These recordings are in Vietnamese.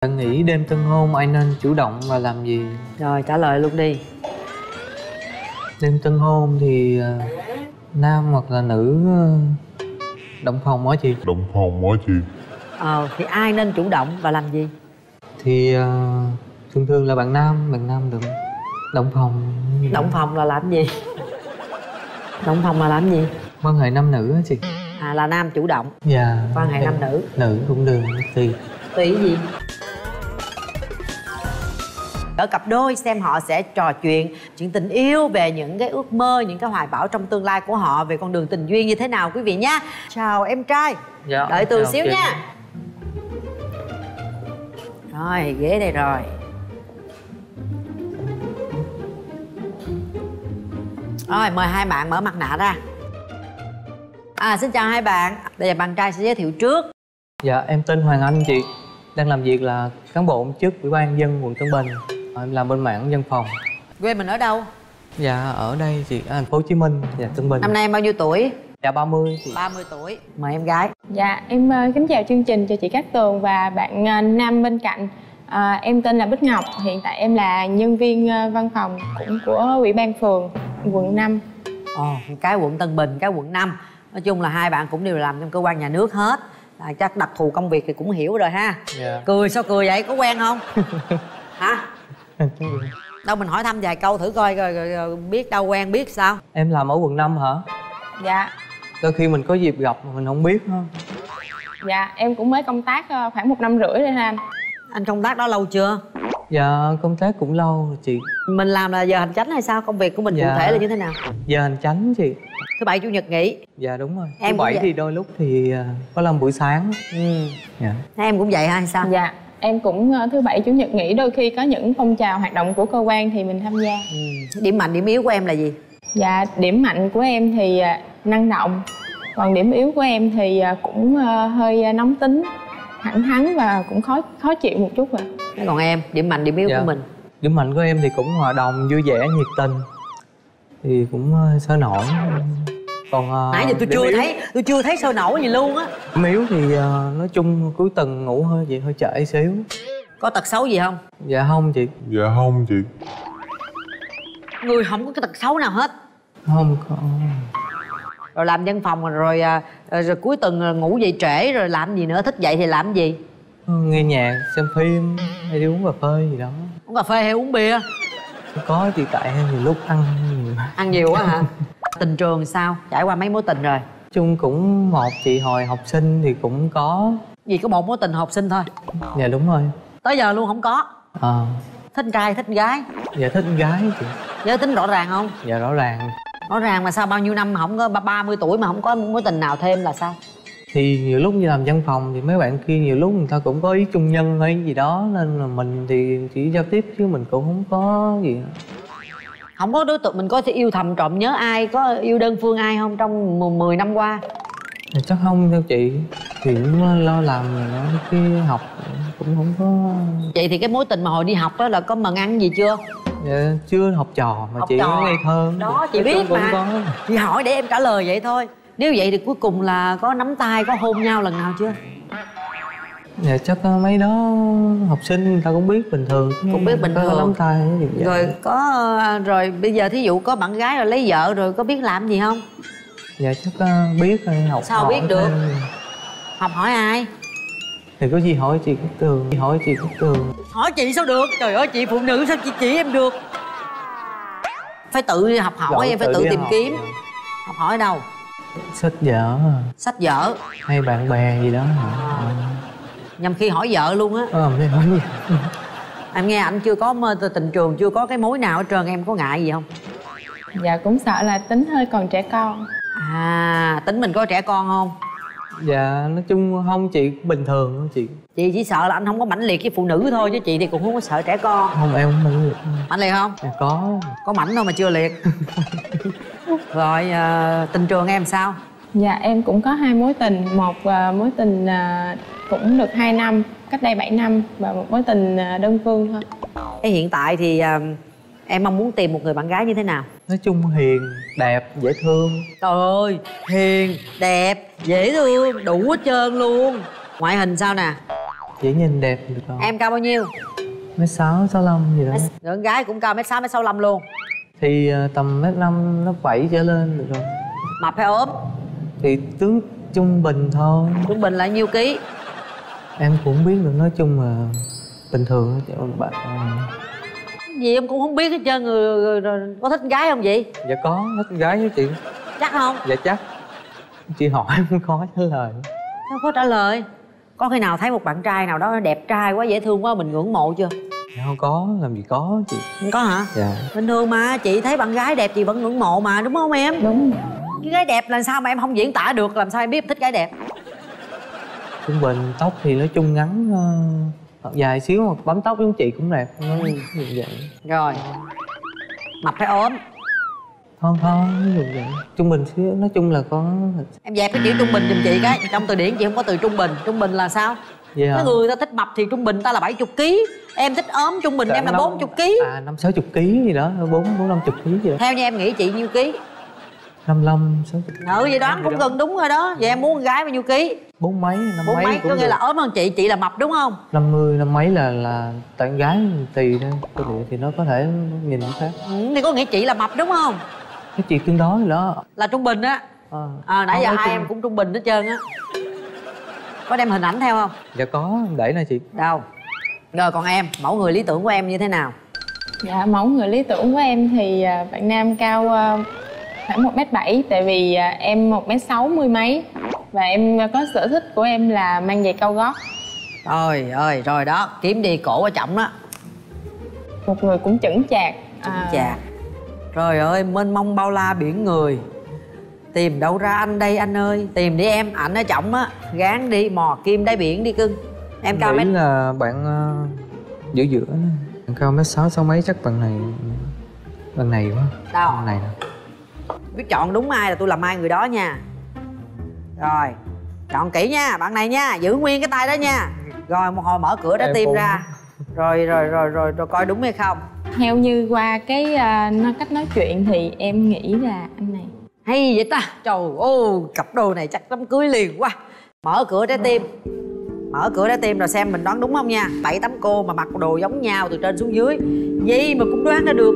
Bạn nghĩ đêm tân hôn ai nên chủ động và làm gì? Rồi trả lời luôn đi. Đêm tân hôn thì nam hoặc là nữ động phòng hả chị? Động phòng hả chị? Thì ai nên chủ động và làm gì? Thì thường thường là bạn nam được. Động phòng. Động phòng là làm gì? Động phòng là làm gì? Quan hệ nam nữ á chị. Là nam chủ động. Dạ. Quan hệ nam nữ. Nữ cũng được, tùy. Tùy gì? Ở cặp đôi xem họ sẽ trò chuyện tình yêu, về những cái ước mơ, những cái hoài bão trong tương lai của họ, về con đường tình duyên như thế nào quý vị nhé. Chào em trai. Dạ. Đợi Tường xíu chị. nha. Rồi, ghế đây rồi. Rồi, mời hai bạn mở mặt nạ ra. Xin chào hai bạn. Đây là bạn trai sẽ giới thiệu trước. Dạ, em tên Hoàng Anh chị. Đang làm việc là cán bộ công chức Ủy ban nhân dân quận Tân Bình. Em làm bên mảng văn phòng. Quê mình ở đâu? Dạ, ở đây chị, thành phố Hồ Chí Minh, dạ, Tân Bình. Năm nay em bao nhiêu tuổi? Dạ 30 chị. 30 tuổi. Mời em gái. Dạ, em kính chào chương trình, chào chị Cát Tường và bạn nam bên cạnh. Em tên là Bích Ngọc, hiện tại em là nhân viên văn phòng cũng của Ủy ban phường quận 5. Cái quận Tân Bình, cái quận 5. Nói chung là hai bạn cũng đều làm trong cơ quan nhà nước hết. Chắc đặc thù công việc thì cũng hiểu rồi ha. Dạ. Cười sao cười vậy, có quen không? Hả? Đâu mình hỏi thăm vài câu thử coi rồi biết đâu quen biết sao. Em làm ở quận 5 hả? Dạ. Đôi khi mình có dịp gặp mà mình không biết ha. Dạ, em cũng mới công tác khoảng 1 năm rưỡi rồi ha anh. Anh công tác đó lâu chưa? Dạ, công tác cũng lâu rồi chị. Mình làm là giờ hành chánh hay sao? Công việc của mình cụ thể là như thế nào? Giờ hành chánh chị. Thứ bảy chủ nhật nghỉ. Dạ đúng rồi. Em Thứ bảy cũng thì đôi lúc thì có làm buổi sáng. Dạ. Em cũng vậy hay sao? Dạ, em cũng thứ bảy chủ nhật nghỉ, đôi khi có những phong trào hoạt động của cơ quan thì mình tham gia. Điểm mạnh điểm yếu của em là gì? Dạ, điểm mạnh của em thì năng động. Còn điểm yếu của em thì cũng hơi nóng tính, thẳng thắn và cũng khó chịu một chút rồi. Còn em, điểm mạnh điểm yếu của mình? Điểm mạnh của em thì cũng hòa đồng, vui vẻ, nhiệt tình. Thì cũng sôi nổi. Còn nãy giờ tôi chưa thấy sôi nổi gì luôn á. Điểm yếu thì nói chung cuối tuần ngủ hơi trễ xíu. Có tật xấu gì không? Dạ không chị. Dạ không chị. Người không có cái tật xấu nào hết. Không có. Rồi làm văn phòng rồi cuối tuần ngủ dậy trễ rồi làm gì nữa, thích dậy thì làm gì? Nghe nhạc, xem phim hay đi uống cà phê gì đó. Uống cà phê hay uống bia? Có thì tại nhiều lúc ăn nhiều. Ăn nhiều quá hả? Tình trường sao? Trải qua mấy mối tình rồi? Chung cũng một chị hồi học sinh thì cũng có. Gì có một mối tình học sinh thôi? Dạ đúng rồi. Tới giờ luôn không có? Thích trai thích gái? Dạ thích gái chị. Giới tính rõ ràng không? Dạ rõ ràng. Rõ ràng mà sao bao nhiêu năm mà không có 30 tuổi mà không có mối tình nào thêm là sao? Thì nhiều lúc như làm văn phòng thì mấy bạn kia nhiều lúc người ta cũng có ý chung nhân hay gì đó, nên là mình thì chỉ giao tiếp chứ mình cũng không có gì. Không có đối tượng mình có thể yêu thầm trộm nhớ ai, có yêu đơn phương ai không trong 10 năm qua? Thì chắc không theo chị. Thì cũng lo làm rồi nó cái học cũng không có. Vậy thì cái mối tình mà hồi đi học đó là có mần ăn gì chưa? Dạ, chưa học trò mà học chị trò. Ngây thơ đó chị biết mà có. Chị hỏi để em trả lời vậy thôi. Nếu vậy thì cuối cùng là có nắm tay, có hôn nhau lần nào chưa? Dạ chắc mấy đó học sinh người ta cũng biết bình thường. Cũng biết bình thường. Có nắm tay gì rồi rồi bây giờ thí dụ có bạn gái rồi lấy vợ rồi có biết làm gì không? Dạ chắc biết rồi, học. Sao biết được? Học hỏi ai? Thì có gì hỏi chị Cát Tường. Hỏi chị Cát Tường. Hỏi chị sao được? Trời ơi chị phụ nữ sao chị chỉ em được? Phải tự học hỏi, em phải tự tìm kiếm. Học hỏi đâu? Sách vở. Sách vở hay bạn bè gì đó. Nhằm khi hỏi vợ luôn á. Em nghe anh chưa có tình trường, chưa có cái mối nào hết trơn, em có ngại gì không? Dạ cũng sợ là tính hơi còn trẻ con. Tính mình có trẻ con không? Dạ nói chung không chị, bình thường thôi chị. Chị chỉ sợ là anh không có mãnh liệt với phụ nữ thôi, chứ chị thì cũng không có sợ trẻ con. Không, em không mãnh liệt. Mãnh liệt không? Dạ có mãnh thôi mà chưa liệt. Rồi tình trường em sao? Dạ em cũng có 2 mối tình. Một mối tình cũng được 2 năm, cách đây 7 năm. Và một mối tình đơn phương thôi. Hiện tại thì em mong muốn tìm một người bạn gái như thế nào? Nói chung hiền, đẹp, dễ thương. Trời ơi, hiền, đẹp, dễ thương, đủ hết trơn luôn. Ngoại hình sao nè? dễ nhìn đẹp được rồi. Em cao bao nhiêu? 1m6, 65 gì đó. Con gái cũng cao 1m6, 1m65 luôn. Thì tầm 1m5, lớp 7 trở lên được rồi. Mập hay ốm? Thì tướng trung bình thôi. Trung bình là nhiêu ký? Em cũng không biết được, nói chung là bình thường á bạn. Gì em cũng không biết hết trơn. Người có thích con gái không vậy? Dạ có, thích con gái với chị. Chắc không? Dạ chắc. Chị hỏi em không có trả lời. Sao có trả lời? Có khi nào thấy một bạn trai nào đó đẹp trai quá, dễ thương quá, mình ngưỡng mộ chưa? Dạ không có, làm gì có chị. Không có hả? Dạ. Bình thường mà, chị thấy bạn gái đẹp chị vẫn ngưỡng mộ mà, đúng không em? Đúng. Cái gái đẹp là sao mà em không diễn tả được, làm sao em biết em thích gái đẹp? Trung bình, tóc thì nói chung ngắn dài xíu mà bấm tóc giống chị cũng đẹp. Như vậy. Rồi. Mập hay ốm? Thon thon, như vậy. Trung bình xíu, nói chung là có. Em dẹp cái chữ trung bình giùm chị cái. Trong từ điển chị không có từ trung bình. Trung bình là sao? Dạ. Cái người ta thích mập thì trung bình ta là 70 kg. Em thích ốm trung bình em là 40 kg. 50-60 kg gì đó, 40-50 kg gì đó. Theo như em nghĩ chị nhiêu ký? 55-60. Vậy đoán cũng gần đúng rồi đó. Vậy em muốn con gái bao nhiêu ký? 4 mấy, 5 4 mấy mấy, cũng có nghĩa được. là ốm hơn chị là mập đúng không? 50, 5 mấy là tại con gái tùy thôi. Thì nó có thể nhìn khác. Thì có nghĩa chị là mập đúng không? Cái chị tương đối rồi đó. Là trung bình á. Nãy giờ hai em cũng trung bình hết trơn á. Có đem hình ảnh theo không? Dạ có, em để nè chị. Đâu? Rồi còn em, mẫu người lý tưởng của em như thế nào? Dạ, mẫu người lý tưởng của em thì bạn nam cao khoảng 1m7. Tại vì em 1m60 mấy. Và em có sở thích của em là mang giày cao gót. Trời ơi, rồi đó, kiếm đi cổ quan trọng đó. Một người cũng chững chạc. Chà. Trời ơi, mênh mông bao la biển người. Tìm đâu ra anh đây anh ơi. Tìm đi em, ảnh ở trọng á. Gán đi, mò kim đáy biển đi cưng. Em cao nghĩ mét. là bạn giữa giữa đó. Bạn cao 1m6, 6 mấy chắc bạn này. Bạn này quá. Đâu? Bạn này nè. Biết chọn đúng ai là tôi làm ai người đó nha. Rồi, chọn kỹ nha, bạn này nha. Giữ nguyên cái tay đó nha. Rồi một hồi mở cửa trái tim cũng... ra. Rồi coi đúng hay không. Theo như qua cái cách nói chuyện thì em nghĩ là anh này. Hay vậy ta. Trời ơi, cặp đôi này chắc đám cưới liền quá. Mở cửa trái tim. Mở cửa trái tim rồi xem mình đoán đúng không nha. 7-8 cô mà mặc đồ giống nhau từ trên xuống dưới, gì mà cũng đoán ra được.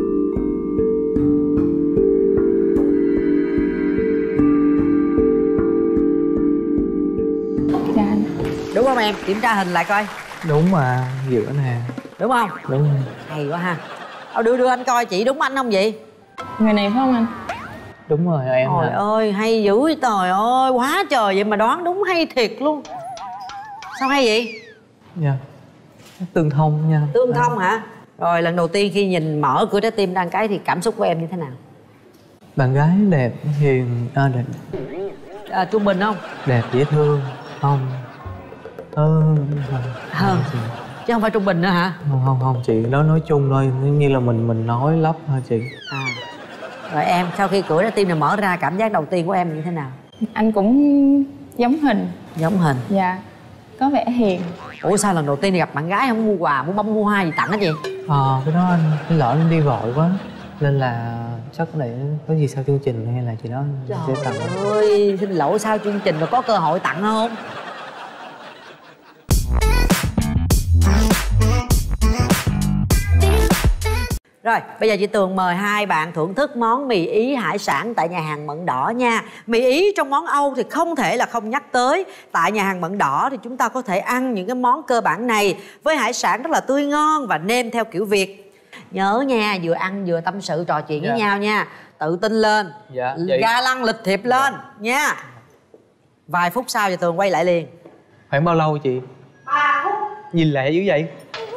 Dạ. Đúng không em? Kiểm tra hình lại coi. Đúng mà, giữa nè. Đúng không? Đúng. Hay quá ha. Đưa anh coi chị đúng anh không vậy? Người này phải không anh? Đúng rồi em. Trời ơi, hay dữ. Trời ơi, quá trời. Vậy mà đoán đúng hay thiệt luôn. Sao hay vậy? Dạ. Tương thông nha. Tương thông hả? Rồi lần đầu tiên khi nhìn mở cửa trái tim ra cái thì cảm xúc của em như thế nào? Bạn gái đẹp, hiền, đẹp. Trung bình không? Đẹp, dễ thương. Không. Hơn. Chứ không phải trung bình nữa hả? Không chị, đó nói chung thôi, như là mình nói lắp thôi chị. Rồi em, sau khi cửa trái tim này mở ra, cảm giác đầu tiên của em như thế nào? Anh cũng giống hình. Giống hình? Dạ, có vẻ hiền. Ủa sao lần đầu tiên gặp bạn gái không mua quà, mua bông mua hoa gì tặng hết vậy? Cái đó anh lỡ anh đi vội quá, nên là chắc có lẽ có gì sau chương trình hay là chị đó sẽ tặng. Trời ơi, xin lỗi sau chương trình rồi có cơ hội tặng không? Rồi, bây giờ chị Tường mời hai bạn thưởng thức món mì Ý hải sản tại nhà hàng Mận Đỏ nha. Mì Ý trong món Âu thì không thể là không nhắc tới. Tại nhà hàng Mận Đỏ thì chúng ta có thể ăn những cái món cơ bản này với hải sản rất là tươi ngon và nêm theo kiểu Việt. Nhớ nha, vừa ăn vừa tâm sự trò chuyện với nhau nha. Tự tin lên, ga lăng lịch thiệp lên nha. Vài phút sau chị Tường quay lại liền. Khoảng bao lâu chị? 3 phút. Nhìn lẹ dữ vậy?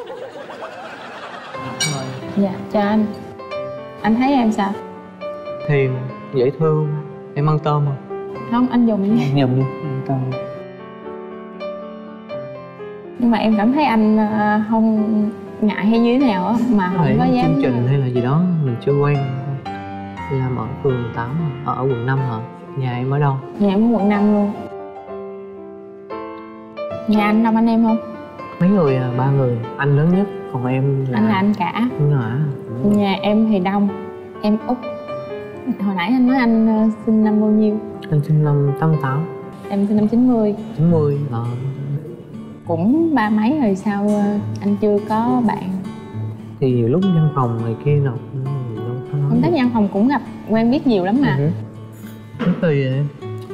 Dạ, chào anh. Anh thấy em sao? Hiền, dễ thương. Em ăn tôm không? Không, anh dùng nha. Dùng đi, ăn tôm. Nhưng mà em cảm thấy anh không ngại hay như thế nào á, mà không có dám. Chương trình hay là gì đó, mình chưa quen. Làm ở phường 8, ở quận 5 hả? Nhà em ở đâu? Nhà em ở quận 5 luôn. Nhà anh đông anh em không? Mấy người 3 người, anh lớn nhất, còn em là... Anh là anh cả. Đúng rồi hả? Nhà em thì đông, em út. Hồi nãy anh nói anh sinh năm bao nhiêu? Anh sinh năm 88. Em sinh năm 90. 90, Cũng ba mấy rồi sao anh chưa có bạn? Thì nhiều lúc văn phòng này kia nào đâu có nói. Công tác văn phòng cũng gặp quen biết nhiều lắm mà. Tùy vậy.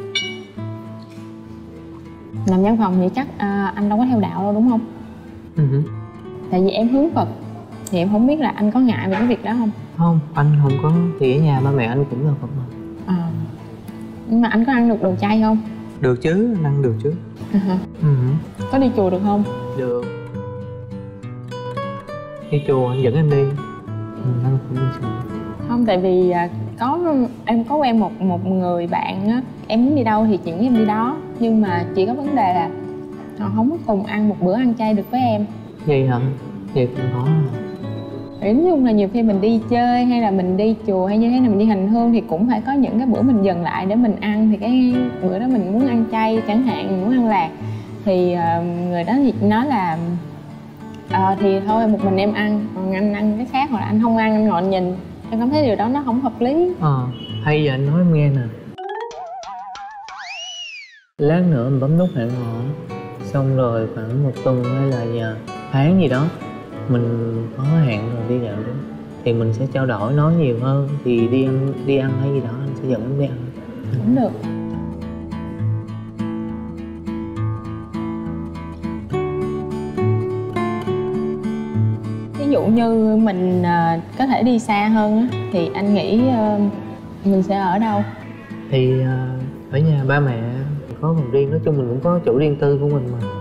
Làm văn phòng thì chắc anh đâu có theo đạo đâu đúng không? Tại vì em hướng Phật thì em không biết là anh có ngại về cái việc đó không? Không, anh không có. Thì ở nhà ba mẹ anh cũng là Phật mà. Nhưng mà anh có ăn được đồ chay không? Được chứ, anh ăn được chứ. Có đi chùa được không? Được. Đi chùa anh dẫn em đi. Anh cũng đi chùa. Không, tại vì em có quen một người bạn á, em muốn đi đâu thì chuyển em đi đó, nhưng mà chỉ có vấn đề là họ không có cùng ăn một bữa ăn chay được với em. Vậy hả? Vậy cũng khó. Nói chung là nhiều khi mình đi chơi hay là mình đi chùa hay như thế nào, mình đi hành hương thì cũng phải có những cái bữa mình dừng lại để mình ăn. Thì cái bữa đó mình muốn ăn chay chẳng hạn, mình muốn ăn lạc, thì người đó thì nói là thì thôi một mình em ăn, còn anh ăn cái khác, hoặc là anh không ăn, anh ngồi anh nhìn. Em cảm thấy điều đó nó không hợp lý. Hay giờ anh nói em nghe nè. Lát nữa mình bấm nút hẹn hò, xong rồi khoảng 1 tuần hay là tháng gì đó mình có hẹn rồi đi nhậu đó, thì mình sẽ trao đổi nói nhiều hơn. Thì đi ăn hay gì đó anh sẽ dẫn em đi ăn. Cũng được. Ví dụ như mình có thể đi xa hơn á, thì anh nghĩ mình sẽ ở đâu? Thì ở nhà ba mẹ có phòng riêng, nói chung mình cũng có chỗ riêng tư của mình mà.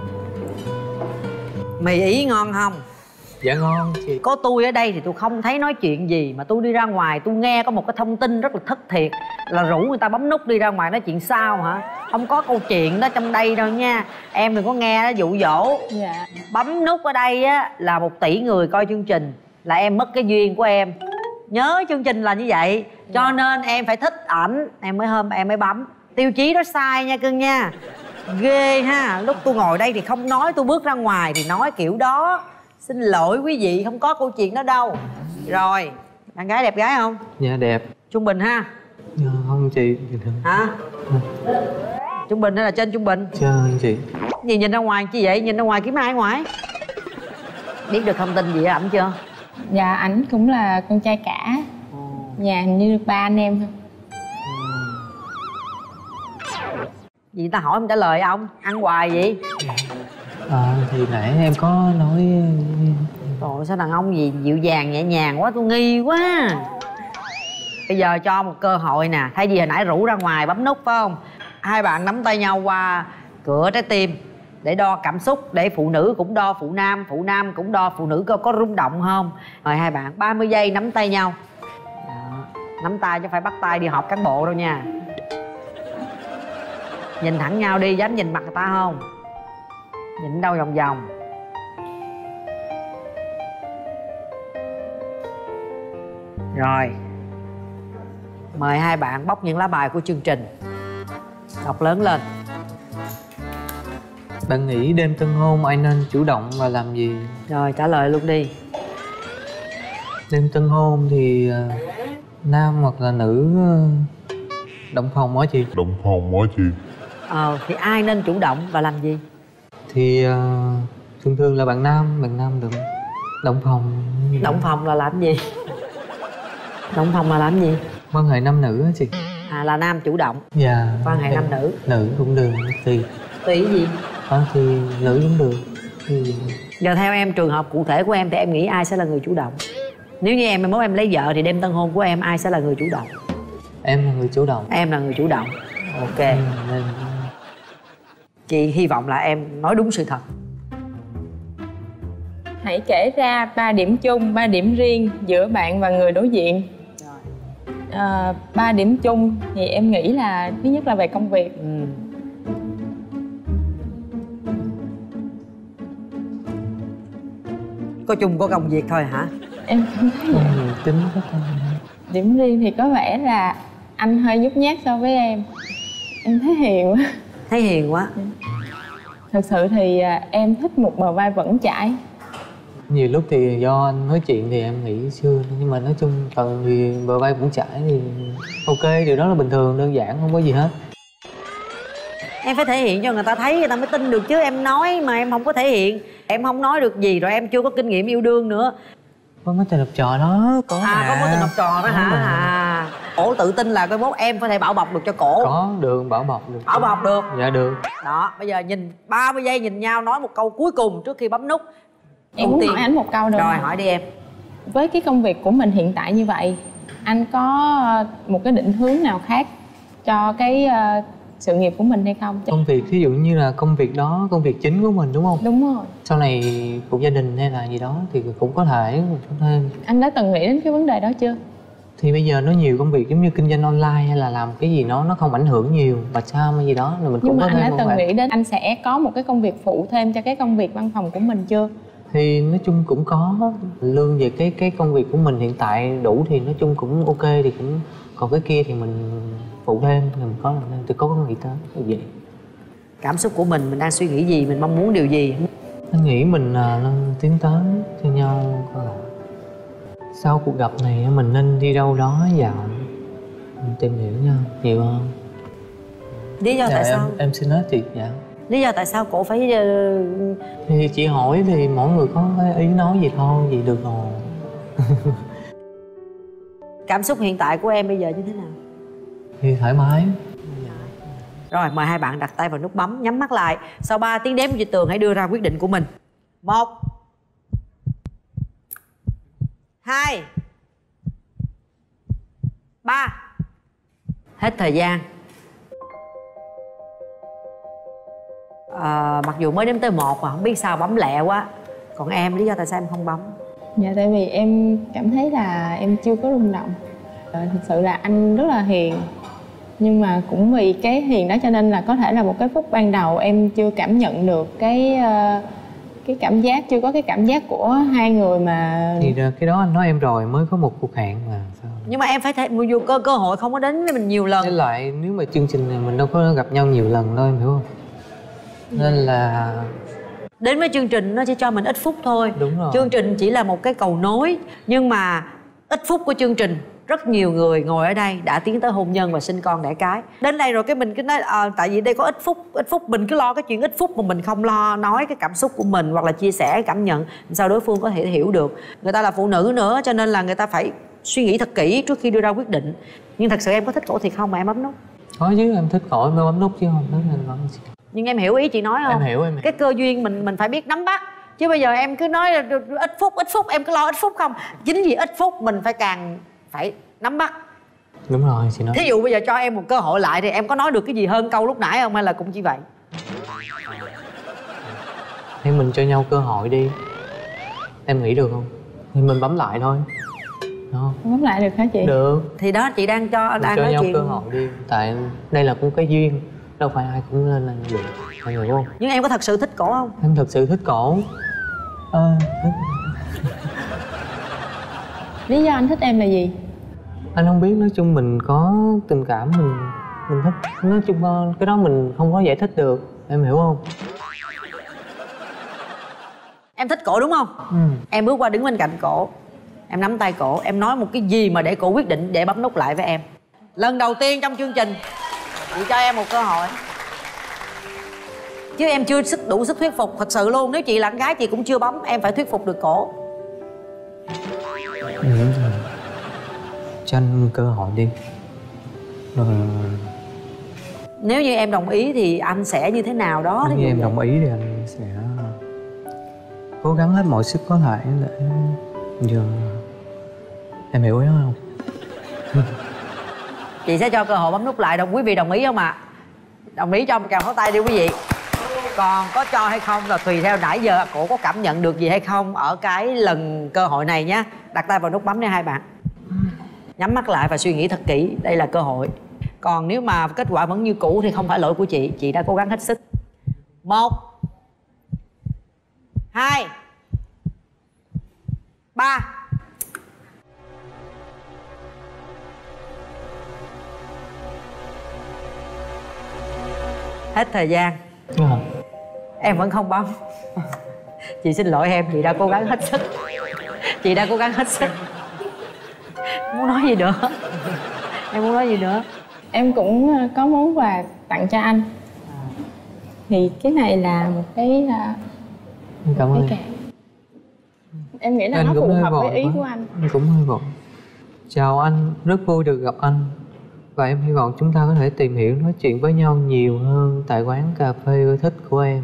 Mì Ý ngon không? Dạ ngon chị. Có tôi ở đây thì tôi không thấy nói chuyện gì, mà tôi đi ra ngoài tôi nghe có một cái thông tin rất là thất thiệt, là rủ người ta bấm nút đi ra ngoài nói chuyện sao hả? Không có câu chuyện đó trong đây đâu nha. Em đừng có nghe nó dụ dỗ. Dạ. Bấm nút ở đây á là 1 tỷ người coi chương trình, là em mất cái duyên của em. Nhớ chương trình là như vậy. Cho nên em phải thích ảnh em mới bấm. Tiêu chí đó sai nha cưng nha. Ghê ha. Lúc tôi ngồi đây thì không nói, tôi bước ra ngoài thì nói kiểu đó. Xin lỗi quý vị, không có câu chuyện đó đâu. Rồi, bạn gái đẹp gái không? Dạ đẹp. Trung bình ha? Dạ, không chị. Hả? Trung bình hay là trên trung bình? Trên chị. Gì nhìn ra ngoài chi vậy? Nhìn ra ngoài kiếm ai ngoài? Biết được thông tin gì ở ảnh chưa? Dạ, ảnh cũng là con trai cả. Nhà hình như được 3 anh em thôi. Gì ta hỏi em trả lời ông? Ăn hoài vậy? Thì nãy em có nói. Trời, sao đàn ông gì dịu dàng nhẹ nhàng quá, tôi nghi quá. Bây giờ cho một cơ hội nè. Thay vì hồi nãy rủ ra ngoài bấm nút phải không? Hai bạn nắm tay nhau qua cửa trái tim để đo cảm xúc, để phụ nữ cũng đo phụ nam cũng đo phụ nữ có rung động không. Mời hai bạn 30 giây nắm tay nhau. Đó. Nắm tay chứ phải bắt tay đi họp cán bộ đâu nha. Nhìn thẳng nhau đi, dám nhìn mặt người ta không? Nhìn đâu vòng vòng. Rồi, mời hai bạn bóc những lá bài của chương trình, đọc lớn lên. Bạn nghĩ đêm tân hôn ai nên chủ động và làm gì? Rồi, trả lời luôn đi. Đêm tân hôn thì nam hoặc là nữ động phòng hả chị? Động phòng hả chị? Thì ai nên chủ động và làm gì? Thì thường thường là bạn nam được. Động phòng. Động phòng là làm gì? Động phòng là làm gì? Quan hệ nam nữ á chị. Là nam chủ động. Dạ. Quan hệ nam nữ. Nữ cũng được, tùy. Tùy gì? Thì nữ cũng được. Thì... Giờ theo em, trường hợp cụ thể của em thì em nghĩ ai sẽ là người chủ động? Nếu như em mốt em lấy vợ thì đêm tân hôn của em ai sẽ là người chủ động? Em là người chủ động. Em là người chủ động. Ok. Chị hy vọng là em nói đúng sự thật. Hãy kể ra 3 điểm chung, 3 điểm riêng giữa bạn và người đối diện. 3 điểm chung thì em nghĩ là thứ nhất là về công việc. Có chung có công việc thôi hả? Em cảm thấy vậy. Tính rất là... Điểm riêng thì có vẻ là anh hơi nhút nhát so với em. Em thấy hiền quá. Thấy hiền quá. Thật sự thì em thích một bờ vai vững chãi. Nhiều lúc thì do anh nói chuyện thì em nghĩ xưa, nhưng mà nói chung cần thì bờ vai vững chãi thì ok, điều đó là bình thường, đơn giản, không có gì hết. Em phải thể hiện cho người ta thấy, người ta mới tin được chứ. Em nói mà em không có thể hiện, em không nói được gì, rồi em chưa có kinh nghiệm yêu đương nữa. Có mối tình học trò đó, có có mối tình học trò đó hả? Cổ tự tin là cái mốt em phải thể bảo bọc được cho cổ. Có, được, bảo bọc được. Bảo bọc được. Dạ được. Đó, bây giờ nhìn 30 giây nhìn nhau, nói một câu cuối cùng trước khi bấm nút. Em muốn hỏi anh một câu được. Rồi, hỏi đi em. Với cái công việc của mình hiện tại như vậy, anh có một cái định hướng nào khác cho cái sự nghiệp của mình hay không? Công việc thí dụ như là công việc đó, công việc chính của mình đúng không? Đúng rồi. Sau này phụ gia đình hay là gì đó thì cũng có thể thêm. Anh đã từng nghĩ đến cái vấn đề đó chưa? Thì bây giờ nó nhiều công việc giống như kinh doanh online hay là làm cái gì nó không ảnh hưởng nhiều, và sao hay gì đó là mình cũng nhưng có mà anh thêm. đã từng nghĩ đến anh sẽ có một cái công việc phụ thêm cho cái công việc văn phòng của mình chưa? Thì nói chung cũng có lương về cái công việc của mình hiện tại đủ thì nói chung cũng ok, thì cũng còn cái kia thì mình phụ thêm thì mình có làm thêm, thì có nghĩ tới như vậy. Cảm xúc của mình đang suy nghĩ gì, mình mong muốn điều gì? Anh nghĩ mình nên tiến tới cho nhau coi là sau cuộc gặp này mình nên đi đâu đó dạo, mình tìm hiểu nhau nhiều hơn. Lý do tại sao? Em xin hết chị. Dạ. Lý do tại sao cổ phải Thì chị hỏi thì mỗi người có cái ý nói gì thôi, vậy được rồi. Cảm xúc hiện tại của em bây giờ như thế nào? Thì thoải mái. Rồi, mời hai bạn đặt tay vào nút bấm, nhắm mắt lại. Sau 3 tiếng đếm của chị Tường hãy đưa ra quyết định của mình. 1 2 3. Hết thời gian. Mặc dù mới đếm tới 1 mà không biết sao bấm lẹ quá. Còn em, lý do tại sao em không bấm? Dạ tại vì em cảm thấy là em chưa có rung động. Thực sự là anh rất là hiền, nhưng mà cũng vì cái hiền đó cho nên là có thể là một cái phút ban đầu em chưa cảm nhận được cái cảm giác, chưa có cái cảm giác của hai người mà. Thì cái đó anh nói em rồi, mới có một cuộc hẹn mà sao. Nhưng mà em phải dù cơ hội không có đến với mình nhiều lần. Với lại nếu mà chương trình này mình đâu có gặp nhau nhiều lần đâu, em hiểu không? Nên là đến với chương trình nó chỉ cho mình ít phút thôi. Đúng rồi. Chương trình chỉ là một cái cầu nối, nhưng mà ít phút của chương trình rất nhiều người ngồi ở đây đã tiến tới hôn nhân và sinh con đẻ cái. Đến đây rồi cái mình cứ nói tại vì đây có ít phút mình cứ lo cái chuyện ít phút mà mình không lo nói cái cảm xúc của mình hoặc là chia sẻ cái cảm nhận sao đối phương có thể hiểu được. Người ta là phụ nữ nữa cho nên là người ta phải suy nghĩ thật kỹ trước khi đưa ra quyết định. Nhưng thật sự em có thích cổ thiệt không mà em bấm nút? có chứ, em thích cổ em mới bấm nút chứ không thích nên bấm. Nhưng em hiểu ý chị nói không? Em hiểu. Cái cơ duyên mình phải biết nắm bắt. Chứ bây giờ em cứ nói là ít phút em cứ lo ít phút không. Chính vì ít phút mình phải nắm bắt. Đúng rồi chị nói. Thí dụ bây giờ cho em một cơ hội lại thì em có nói được cái gì hơn câu lúc nãy không, hay là cũng chỉ vậy? Thì mình cho nhau cơ hội đi. Em nghĩ được không? Thì mình bấm lại thôi. Đó. Bấm lại được hả chị? Được. Thì đó chị đang cho nói nhau chuyện. cơ hội đi. Tại đây là cũng cái duyên, đâu phải ai cũng lên là được, mọi người hiểu không? Nhưng em có thật sự thích cổ không? Em thật sự thích cổ. Thích. Lý do anh thích em là gì? Anh không biết, nói chung mình có tình cảm, mình thích. Nói chung cái đó mình không có giải thích được, em hiểu không? Em thích cổ đúng không? Em bước qua đứng bên cạnh cổ, em nắm tay cổ, em nói một cái gì mà để cổ quyết định để bấm nút lại với em. Lần đầu tiên trong chương trình chị cho em một cơ hội, chứ em chưa đủ sức thuyết phục. Thật sự luôn, nếu chị là con gái chị cũng chưa bấm. Em phải thuyết phục được cổ. Cho anh cơ hội đi. Rồi Nếu như em đồng ý thì anh sẽ như thế nào đó. nếu như em đồng ý thì anh sẽ cố gắng hết mọi sức có thể để giờ em hiểu ý không? Chị sẽ cho cơ hội bấm nút lại. Quý vị đồng ý không ạ? Đồng ý cho một tràng pháo tay đi quý vị. Còn có cho hay không là tùy theo nãy giờ cổ có cảm nhận được gì hay không ở cái lần cơ hội này nhé. Đặt tay vào nút bấm nha hai bạn. Nhắm mắt lại và suy nghĩ thật kỹ. Đây là cơ hội. Còn nếu mà kết quả vẫn như cũ thì không phải lỗi của chị. Chị đã cố gắng hết sức. 1 2 3. Hết thời gian. Em vẫn không bấm. Chị xin lỗi em, chị đã cố gắng hết sức. Chị đã cố gắng hết sức. Muốn nói gì nữa? Em muốn nói gì nữa? Em cũng có món quà tặng cho anh. Thì cái này là một cái Cảm ơn. Em nghĩ là Anh nó cũng phù hơi hợp với vội ý quá. của anh. Anh cũng hơi vội. Chào anh, rất vui được gặp anh. Và em hy vọng chúng ta có thể tìm hiểu, nói chuyện với nhau nhiều hơn tại quán cà phê yêu thích của em.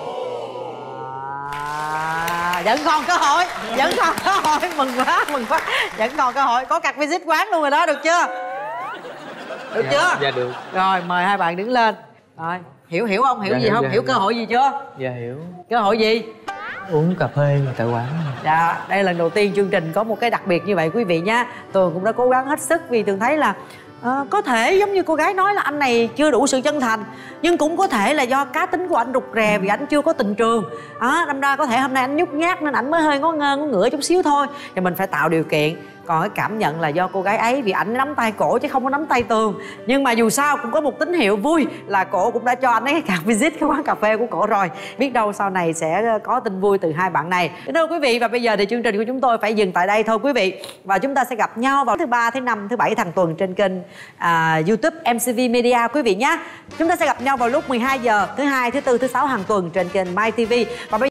Vẫn còn cơ hội, vẫn còn cơ hội. Mừng quá, mừng quá. Vẫn còn cơ hội, có card visit quán luôn rồi đó, được chưa? Được chưa? Dạ được. Rồi, mời hai bạn đứng lên. Rồi, hiểu không? Hiểu Dạ, gì hiểu, không? dạ, Hiểu cơ dạ. hội gì chưa? Dạ hiểu. Cơ hội gì? Uống cà phê tại quán. Dạ, đây là lần đầu tiên chương trình có một cái đặc biệt như vậy quý vị nha. Tường cũng đã cố gắng hết sức vì Tường thấy là có thể giống như cô gái nói là anh này chưa đủ sự chân thành, nhưng cũng có thể là do cá tính của anh rụt rè vì anh chưa có tình trường. Đâm ra có thể hôm nay anh nhút nhát nên anh mới hơi ngó ngơ ngó ngửa chút xíu thôi. Thì mình phải tạo điều kiện. Còn cái cảm nhận là do cô gái ấy vì ảnh nắm tay cổ chứ không có nắm tay Tường. Nhưng mà dù sao cũng có một tín hiệu vui là cổ cũng đã cho anh ấy cái card visit cái quán cà phê của cổ rồi. Biết đâu sau này sẽ có tin vui từ hai bạn này. Thưa quý vị, và bây giờ thì chương trình của chúng tôi phải dừng tại đây thôi quý vị. Và chúng ta sẽ gặp nhau vào thứ Ba, thứ Năm, thứ Bảy hàng tuần trên kênh YouTube MCV Media quý vị nhé. Chúng ta sẽ gặp nhau vào lúc 12 giờ thứ Hai, thứ Tư, thứ Sáu hàng tuần trên kênh MyTV. Và bây